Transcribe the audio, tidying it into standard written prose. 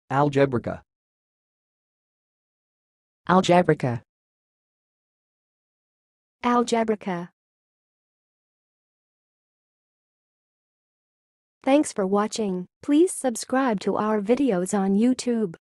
algebrica, algebrica, algebrica. Thanks for watching. Please subscribe to our videos on YouTube.